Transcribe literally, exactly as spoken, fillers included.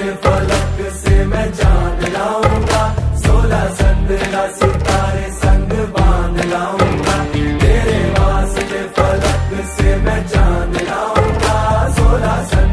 फलक से मैं जान लाऊंगा, सोलह संद्रा सितारे